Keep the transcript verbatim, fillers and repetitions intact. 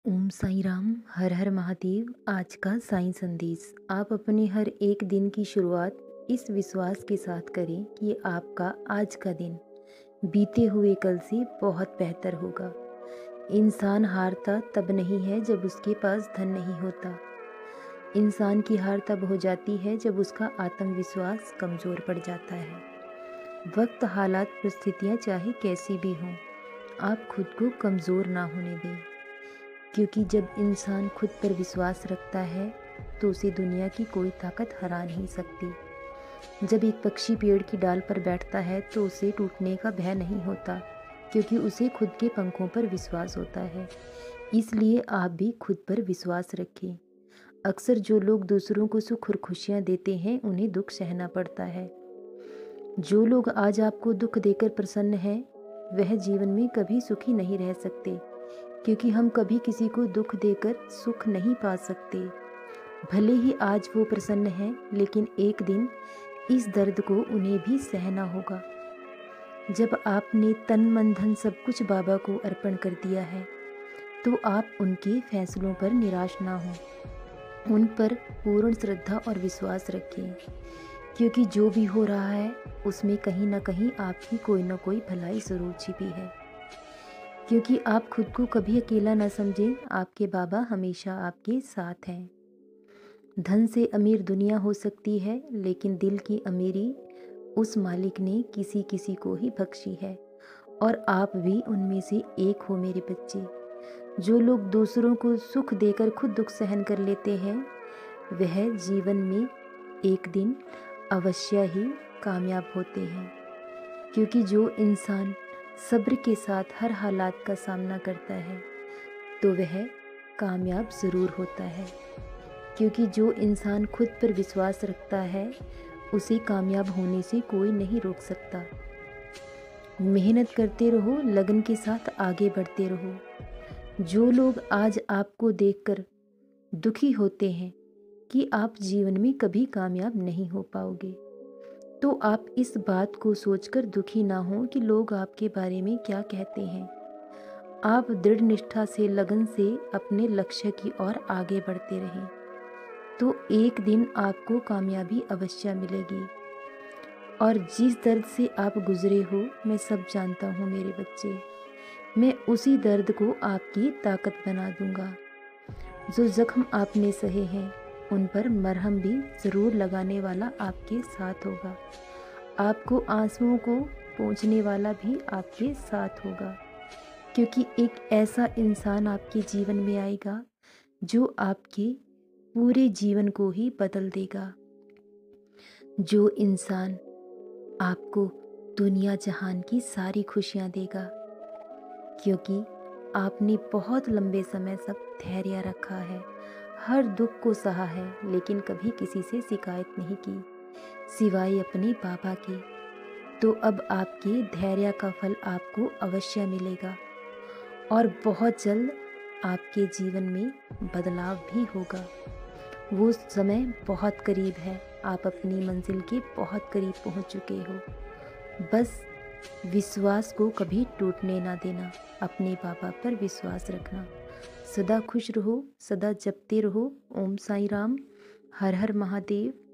ओम साईं राम, हर हर महादेव। आज का साईं संदेश। आप अपने हर एक दिन की शुरुआत इस विश्वास के साथ करें कि आपका आज का दिन बीते हुए कल से बहुत बेहतर होगा। इंसान हारता तब नहीं है जब उसके पास धन नहीं होता। इंसान की हार तब हो जाती है जब उसका आत्मविश्वास कमज़ोर पड़ जाता है। वक्त, हालात, परिस्थितियाँ चाहे कैसी भी हों, आप खुद को कमज़ोर ना होने दें, क्योंकि जब इंसान खुद पर विश्वास रखता है तो उसे दुनिया की कोई ताकत हरा नहीं सकती। जब एक पक्षी पेड़ की डाल पर बैठता है तो उसे टूटने का भय नहीं होता, क्योंकि उसे खुद के पंखों पर विश्वास होता है। इसलिए आप भी खुद पर विश्वास रखें। अक्सर जो लोग दूसरों को सुख और खुशियाँ देते हैं, उन्हें दुख सहना पड़ता है। जो लोग आज आपको दुख देकर प्रसन्न हैं, वह जीवन में कभी सुखी नहीं रह सकते, क्योंकि हम कभी किसी को दुख देकर सुख नहीं पा सकते। भले ही आज वो प्रसन्न हैं, लेकिन एक दिन इस दर्द को उन्हें भी सहना होगा। जब आपने तन मन धन सब कुछ बाबा को अर्पण कर दिया है, तो आप उनके फैसलों पर निराश ना हों। उन पर पूर्ण श्रद्धा और विश्वास रखें, क्योंकि जो भी हो रहा है उसमें कहीं ना कहीं आपकी कोई ना कोई भलाई ज़रूर छिपी है। क्योंकि आप खुद को कभी अकेला ना समझें, आपके बाबा हमेशा आपके साथ हैं। धन से अमीर दुनिया हो सकती है, लेकिन दिल की अमीरी उस मालिक ने किसी किसी को ही बख्शी है, और आप भी उनमें से एक हो मेरे बच्चे। जो लोग दूसरों को सुख देकर खुद दुख सहन कर लेते हैं, वह जीवन में एक दिन अवश्य ही कामयाब होते हैं। क्योंकि जो इंसान सब्र के साथ हर हालात का सामना करता है, तो वह कामयाब ज़रूर होता है। क्योंकि जो इंसान खुद पर विश्वास रखता है, उसे कामयाब होने से कोई नहीं रोक सकता। मेहनत करते रहो, लगन के साथ आगे बढ़ते रहो। जो लोग आज आपको देखकर दुखी होते हैं कि आप जीवन में कभी कामयाब नहीं हो पाओगे, तो आप इस बात को सोचकर दुखी ना हो कि लोग आपके बारे में क्या कहते हैं। आप दृढ़ निष्ठा से, लगन से अपने लक्ष्य की ओर आगे बढ़ते रहें, तो एक दिन आपको कामयाबी अवश्य मिलेगी। और जिस दर्द से आप गुजरे हो, मैं सब जानता हूँ मेरे बच्चे। मैं उसी दर्द को आपकी ताकत बना दूंगा। जो जख्म आपने सहे हैं, उन पर मरहम भी ज़रूर लगाने वाला आपके साथ होगा। आपको आंसुओं को पोंछने वाला भी आपके साथ होगा, क्योंकि एक ऐसा इंसान आपके जीवन में आएगा जो आपके पूरे जीवन को ही बदल देगा। जो इंसान आपको दुनिया जहान की सारी खुशियाँ देगा, क्योंकि आपने बहुत लंबे समय तक धैर्य रखा है, हर दुख को सहा है, लेकिन कभी किसी से शिकायत नहीं की सिवाय अपने बाबा के। तो अब आपके धैर्य का फल आपको अवश्य मिलेगा, और बहुत जल्द आपके जीवन में बदलाव भी होगा। वो समय बहुत करीब है, आप अपनी मंजिल के बहुत करीब पहुंच चुके हो। बस विश्वास को कभी टूटने ना देना, अपने बाबा पर विश्वास रखना। सदा खुश रहो, सदा जपते रहो ओम साईं राम, हर हर महादेव।